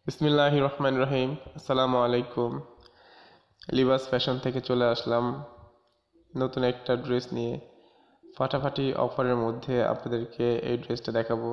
বিসমিল্লাহির রহমানির রহিম। আসসালামু আলাইকুম। লিবাস ফ্যাশন থেকে চলে আসলাম নতুন একটা ড্রেস নিয়ে। ফাটাফাটি অফারের মধ্যে আপনাদেরকে এই ড্রেসটা দেখাবো।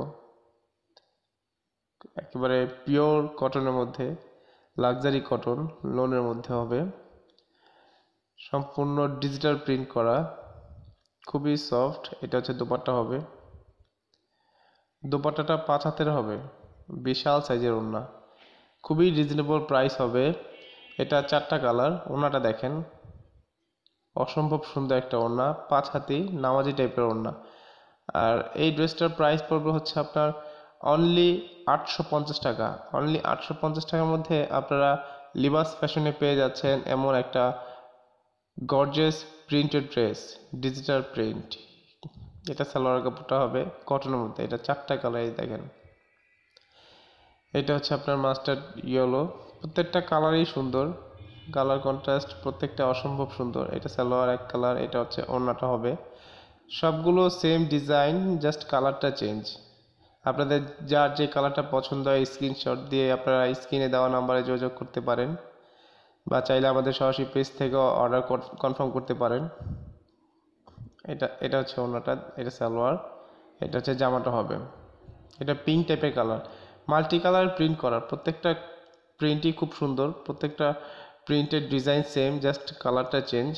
একেবারে পিওর কটনের মধ্যে, লাক্সারি কটন লোনের মধ্যে হবে, সম্পূর্ণ ডিজিটাল প্রিন্ট করা, খুবই সফট। এটা হচ্ছে দোপাট্টা হবে। দোপাট্টাটা 5 হাতের হবে, বিশাল সাইজের ওড়না, খুবই রিজনেবল প্রাইস হবে। এটা 4টা কালার। ওড়নাটা দেখেন, অসম্ভব সুন্দর একটা ওড়না, 5 হাতি নামাজি টাইপের ওড়না। আর এই ড্রেসটার প্রাইস পড়বে হচ্ছে আপনার অনলি 850 টাকা। অনলি 850 টাকার মধ্যে আপনারা লিবাস ফ্যাশনে পেয়ে যাচ্ছেন এমন একটা gorgeous printed dress, digital print. এটা সালোয়ার কাপড়টা হবে কটনের মধ্যে। এটা 4টা কালারই দেখেন। এটা হচ্ছে আপনার মাস্টার্ড ইয়েলো। প্রত্যেকটা কালারই সুন্দর, কালার কন্ট্রাস্ট প্রত্যেকটা অসম্ভব সুন্দর। এটা সালোয়ার এক কালার, এটা হচ্ছে ওড়নাটা হবে। সবগুলো সেম ডিজাইন, জাস্ট কালারটা চেঞ্জ। আপনাদের যার যে কালারটা পছন্দ হয় স্ক্রিনশট দিয়ে আপনারা স্ক্রিনে দেওয়া নাম্বারে যোগাযোগ করতে পারেন, বা চাইলে আমাদের সরাসরি পেজ থেকে অর্ডার কনফার্ম করতে পারেন। এটা হচ্ছে ওড়নাটা, এটা সালোয়ার, এটা হচ্ছে জামাটা হবে। এটা পিঙ্ক টাইপের কালার, মাল্টি কালার প্রিন্ট করা। প্রত্যেকটা প্রিন্টই খুব সুন্দর, প্রত্যেকটা প্রিন্টের ডিজাইন সেম, জাস্ট কালারটা চেঞ্জ।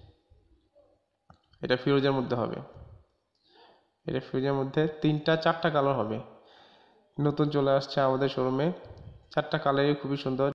এটা ফিরোজের মধ্যে হবে। এটা ফিরোজের মধ্যে 4টা কালার হবে। নতুন চলে আসছে আমাদের শোরুমে, 4টা কালারই খুবই সুন্দর।